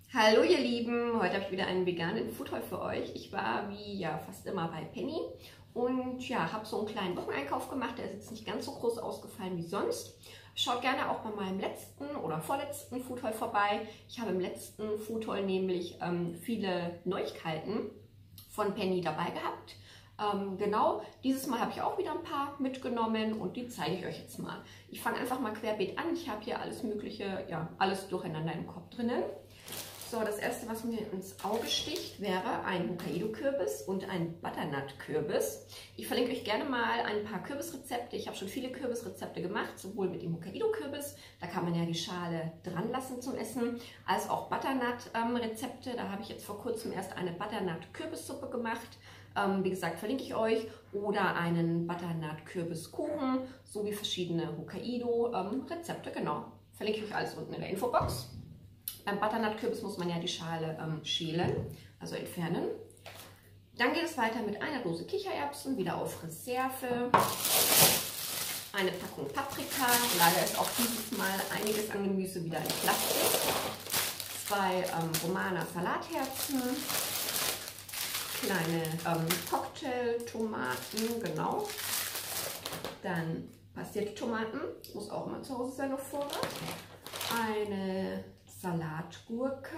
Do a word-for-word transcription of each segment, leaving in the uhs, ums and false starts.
Hallo ihr Lieben, heute habe ich wieder einen veganen Foodhaul für euch. Ich war wie ja fast immer bei Penny und ja, habe so einen kleinen Wocheneinkauf gemacht. Der ist jetzt nicht ganz so groß ausgefallen wie sonst. Schaut gerne auch bei meinem letzten oder vorletzten Foodhaul vorbei. Ich habe im letzten Foodhaul nämlich ähm, viele Neuigkeiten von Penny dabei gehabt. Ähm, genau, dieses Mal habe ich auch wieder ein paar mitgenommen und die zeige ich euch jetzt mal. Ich fange einfach mal querbeet an. Ich habe hier alles mögliche, ja, alles durcheinander im Kopf drinnen. So, das erste, was mir ins Auge sticht, wäre ein Hokkaido-Kürbis und ein Butternut-Kürbis. Ich verlinke euch gerne mal ein paar Kürbisrezepte. Ich habe schon viele Kürbisrezepte gemacht, sowohl mit dem Hokkaido-Kürbis, da kann man ja die Schale dran lassen zum Essen, als auch Butternut-Rezepte. Da habe ich jetzt vor kurzem erst eine Butternut-Kürbissuppe gemacht. Ähm, wie gesagt, verlinke ich euch. Oder einen Butternut-Kürbiskuchen, sowie verschiedene Hokkaido-Rezepte. Genau, verlinke ich euch alles unten in der Infobox. Beim Butternut-Kürbis muss man ja die Schale ähm, schälen, also entfernen. Dann geht es weiter mit einer Dose Kichererbsen, wieder auf Reserve. Eine Packung Paprika, leider ist auch dieses Mal einiges an Gemüse wieder in Plastik. Zwei ähm, Romana Salatherzen, kleine ähm, Cocktailtomaten, genau. Dann passierte Tomaten, muss auch immer zu Hause sein auf Vorrat. Eine Salatgurke.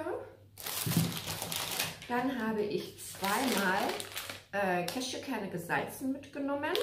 Dann habe ich zweimal äh, Cashewkerne gesalzen mitgenommen,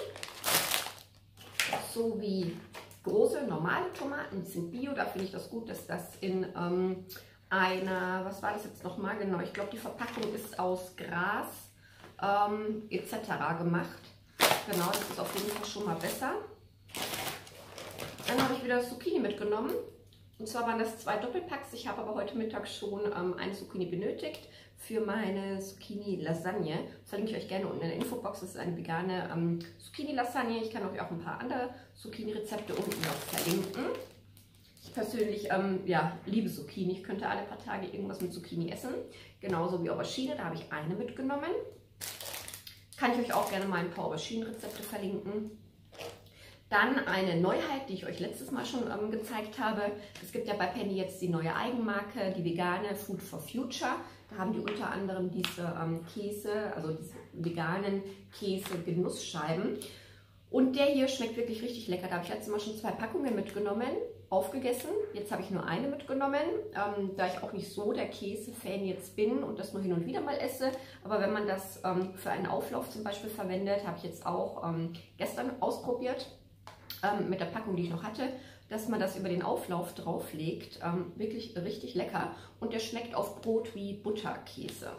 sowie große normale Tomaten, die sind bio. Da finde ich das gut, dass das in ähm, einer, was war das jetzt nochmal genau, ich glaube die Verpackung ist aus Gras ähm, et cetera gemacht. Genau, das ist auf jeden Fall schon mal besser. Dann habe ich wieder Zucchini mitgenommen. Und zwar waren das zwei Doppelpacks. Ich habe aber heute Mittag schon ähm, eine Zucchini benötigt für meine Zucchini-Lasagne. Verlinke ich euch gerne unten in der Infobox. Das ist eine vegane ähm, Zucchini-Lasagne. Ich kann euch auch ein paar andere Zucchini-Rezepte unten noch verlinken. Ich persönlich ähm, ja, liebe Zucchini. Ich könnte alle paar Tage irgendwas mit Zucchini essen. Genauso wie Aubergine, da habe ich eine mitgenommen. Kann ich euch auch gerne mal ein paar Auberginen-Rezepte verlinken. Dann eine Neuheit, die ich euch letztes Mal schon ähm, gezeigt habe. Es gibt ja bei Penny jetzt die neue Eigenmarke, die vegane Food for Future. Da haben die unter anderem diese ähm, Käse, also diese veganen Käse-Genussscheiben. Und der hier schmeckt wirklich richtig lecker. Da habe ich letztes Mal schon zwei Packungen mitgenommen, aufgegessen. Jetzt habe ich nur eine mitgenommen, ähm, da ich auch nicht so der Käse-Fan jetzt bin und das nur hin und wieder mal esse. Aber wenn man das ähm, für einen Auflauf zum Beispiel verwendet, habe ich jetzt auch ähm, gestern ausprobiert. Ähm, mit der Packung, die ich noch hatte, dass man das über den Auflauf drauflegt. Ähm, wirklich richtig lecker. Und der schmeckt auf Brot wie Butterkäse.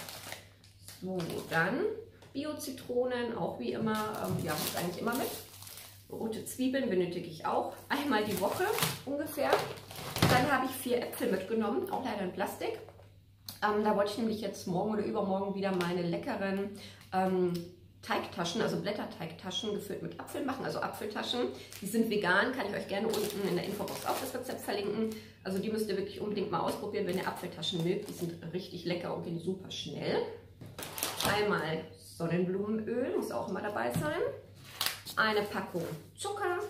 So, dann Bio-Zitronen, auch wie immer, ähm, ja, ist eigentlich immer mit. Rote Zwiebeln benötige ich auch einmal die Woche ungefähr. Dann habe ich vier Äpfel mitgenommen, auch leider in Plastik. Ähm, da wollte ich nämlich jetzt morgen oder übermorgen wieder meine leckeren ähm, Teigtaschen, also Blätterteigtaschen gefüllt mit Apfel machen, also Apfeltaschen. Die sind vegan, kann ich euch gerne unten in der Infobox auch das Rezept verlinken. Also die müsst ihr wirklich unbedingt mal ausprobieren, wenn ihr Apfeltaschen mögt. Die sind richtig lecker und gehen super schnell. Einmal Sonnenblumenöl, muss auch immer dabei sein. Eine Packung Zucker.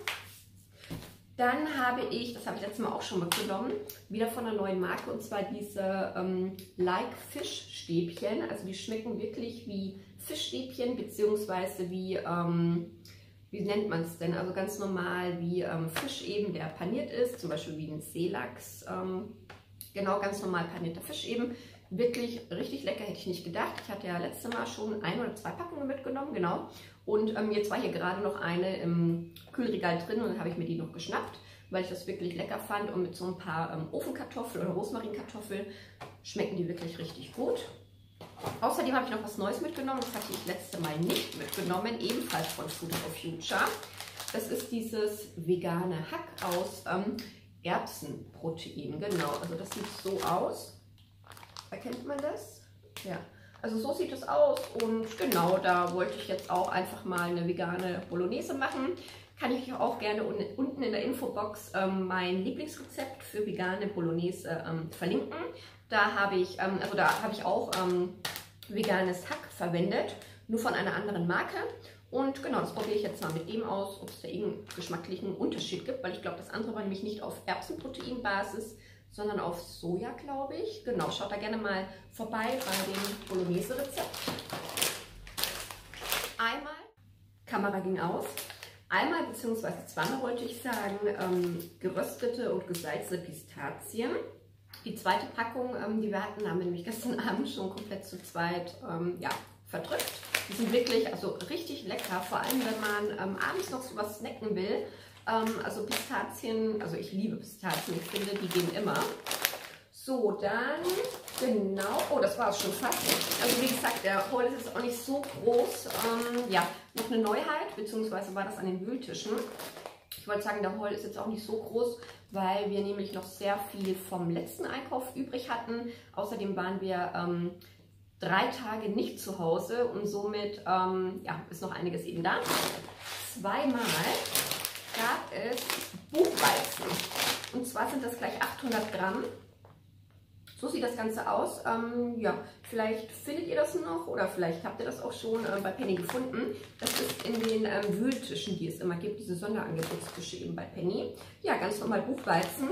Dann habe ich, das habe ich letztes Mal auch schon mitgenommen, wieder von einer neuen Marke, und zwar diese ähm, Like Fish Stäbchen. Also die schmecken wirklich wie Fischstäbchen, beziehungsweise wie, ähm, wie nennt man es denn? Also ganz normal wie ähm, Fisch eben, der paniert ist, zum Beispiel wie ein Seelachs. Ähm, genau, ganz normal panierter Fisch eben. Wirklich richtig lecker, hätte ich nicht gedacht. Ich hatte ja letztes Mal schon ein oder zwei Packungen mitgenommen, genau. Und ähm, jetzt war hier gerade noch eine im Kühlregal drin und dann habe ich mir die noch geschnappt, weil ich das wirklich lecker fand. Und mit so ein paar ähm, Ofenkartoffeln oder Rosmarinkartoffeln schmecken die wirklich richtig gut. Außerdem habe ich noch was Neues mitgenommen, das hatte ich letzte Mal nicht mitgenommen, ebenfalls von Food for Future. Das ist dieses vegane Hack aus ähm, Erbsenprotein, genau. Also das sieht so aus. Erkennt man das? Ja. Also so sieht es aus und genau, da wollte ich jetzt auch einfach mal eine vegane Bolognese machen. Kann ich euch auch gerne unten in der Infobox ähm, mein Lieblingsrezept für vegane Bolognese ähm, verlinken. Da habe ich, ähm, also da habe ich auch ähm, veganes Hack verwendet, nur von einer anderen Marke. Und genau, das probiere ich jetzt mal mit dem aus, ob es da irgendeinen geschmacklichen Unterschied gibt, weil ich glaube, das andere war nämlich nicht auf Erbsenproteinbasis, sondern auf Soja, glaube ich. Genau, schaut da gerne mal vorbei bei dem Bolognese-Rezept. Einmal, Kamera ging aus, einmal beziehungsweise zweimal wollte ich sagen, ähm, geröstete und gesalzene Pistazien. Die zweite Packung, ähm, die wir hatten, haben wir nämlich gestern Abend schon komplett zu zweit ähm, ja, verdrückt. Die sind wirklich also richtig lecker, vor allem wenn man ähm, abends noch so was snacken will. Ähm, also Pistazien, also ich liebe Pistazien, ich finde, die gehen immer. So, dann, genau, oh, das war es schon fast. Also wie gesagt, der Haul ist jetzt auch nicht so groß. Ähm, ja, noch eine Neuheit, beziehungsweise war das an den Wühltischen. Ich wollte sagen, der Haul ist jetzt auch nicht so groß, weil wir nämlich noch sehr viel vom letzten Einkauf übrig hatten. Außerdem waren wir ähm, drei Tage nicht zu Hause und somit ähm, ja, ist noch einiges eben da. Zweimal gab es Buchweizen. Und zwar sind das gleich achthundert Gramm. So sieht das Ganze aus. Ähm, ja, vielleicht findet ihr das noch oder vielleicht habt ihr das auch schon äh, bei Penny gefunden. Das ist in den ähm, Wühltischen, die es immer gibt, diese Sonderangebotstische eben bei Penny. Ja, ganz normal Buchweizen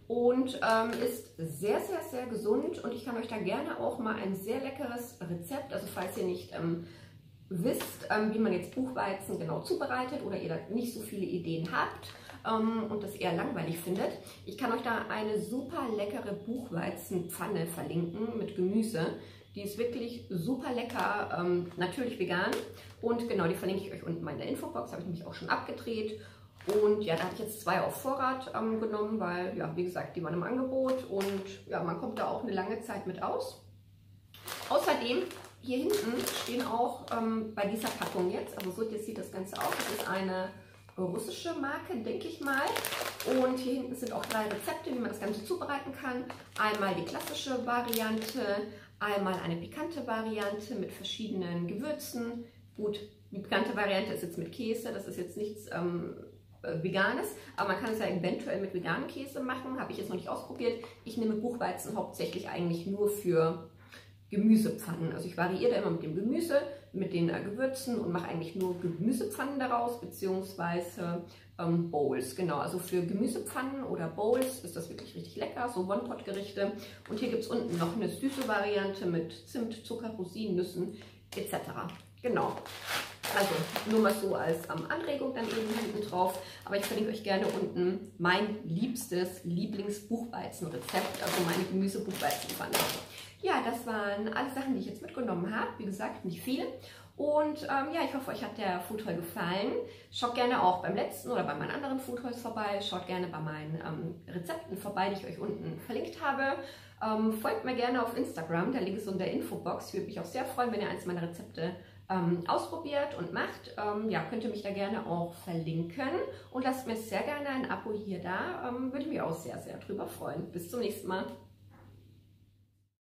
und ähm, ist sehr, sehr, sehr gesund. Und ich kann euch da gerne auch mal ein sehr leckeres Rezept, also falls ihr nicht ähm, wisst, ähm, wie man jetzt Buchweizen genau zubereitet oder ihr da nicht so viele Ideen habt, und das eher langweilig findet. Ich kann euch da eine super leckere Buchweizenpfanne verlinken mit Gemüse. Die ist wirklich super lecker, ähm, natürlich vegan. Und genau, die verlinke ich euch unten mal in der Infobox, habe ich nämlich auch schon abgedreht. Und ja, da habe ich jetzt zwei auf Vorrat ähm, genommen, weil, ja, wie gesagt, die waren im Angebot und ja, man kommt da auch eine lange Zeit mit aus. Außerdem, hier hinten stehen auch ähm, bei dieser Packung jetzt, also so jetzt sieht das Ganze aus, das ist eine russische Marke, denke ich mal. Und hier hinten sind auch drei Rezepte, wie man das Ganze zubereiten kann. Einmal die klassische Variante, einmal eine pikante Variante mit verschiedenen Gewürzen. Gut, die pikante Variante ist jetzt mit Käse, das ist jetzt nichts ähm, Veganes, aber man kann es ja eventuell mit veganem Käse machen, habe ich jetzt noch nicht ausprobiert. Ich nehme Buchweizen hauptsächlich eigentlich nur für Gemüsepfannen. Also ich variiere da immer mit dem Gemüse, mit den äh, Gewürzen und mache eigentlich nur Gemüsepfannen daraus, beziehungsweise ähm, Bowls. Genau, also für Gemüsepfannen oder Bowls ist das wirklich richtig lecker, so One-Pot-Gerichte. Und hier gibt es unten noch eine süße Variante mit Zimt, Zucker, Rosinen, Nüssen et cetera. Genau. Also nur mal so als ähm, Anregung dann eben hinten drauf. Aber ich verlinke euch gerne unten mein liebstes Lieblingsbuchweizenrezept, also meine Gemüse-Buchweizenpfanne. Ja, das waren alle Sachen, die ich jetzt mitgenommen habe. Wie gesagt, nicht viel. Und ähm, ja, ich hoffe, euch hat der Food Haul gefallen. Schaut gerne auch beim letzten oder bei meinen anderen Food Hauls vorbei. Schaut gerne bei meinen ähm, Rezepten vorbei, die ich euch unten verlinkt habe. Ähm, folgt mir gerne auf Instagram, der Link ist in der Infobox. Ich würde mich auch sehr freuen, wenn ihr eins meiner Rezepte ähm, ausprobiert und macht. Ähm, ja, könnt ihr mich da gerne auch verlinken. Und lasst mir sehr gerne ein Abo hier da. Ähm, würde mich auch sehr, sehr drüber freuen. Bis zum nächsten Mal.